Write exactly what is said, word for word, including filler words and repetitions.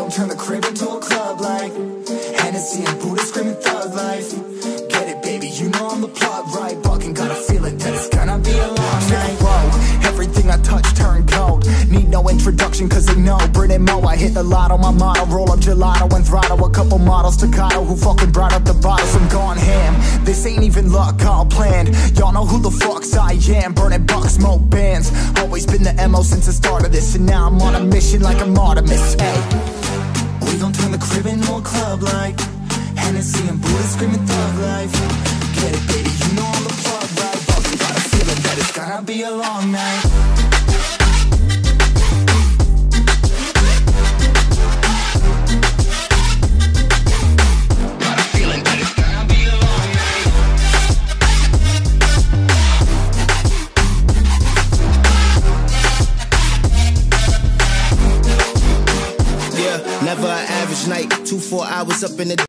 gon' turn the crib into a club like Hennessy and Buddha screaming thug life. Get it, baby, you know I'm the plug, right? Fucking got a feeling that it's gonna be a long night. Whoa, everything I touch turn cold. Need no introduction cause they know Brit and Mo. I hit the lotto, my motto. Roll up gelato and throttle a couple models staccato who fucking brought up the bottles. I'm gone ham, this ain't even luck, all planned. Y'all know who the fucks I am. Burning bucks, smoke bands. Always been the M O since the start of this. And now I'm on a mission like I'm Artemis. Hey, we gon' turn the crib into a club like Hennessy and Buddha screaming thug life. Get it, baby, you know I'm the plug, right? Fucking got a feeling that it's gonna be a long night. Never an average night, two, four hours up in the